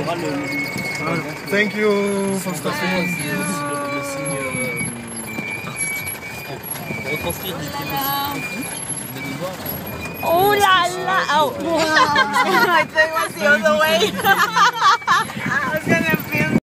Thank you for stopping. Le signe artistique. Pour retranscrire des émotions de nous voir. Oh la la! Oh! I thought it was the other way. I was gonna feel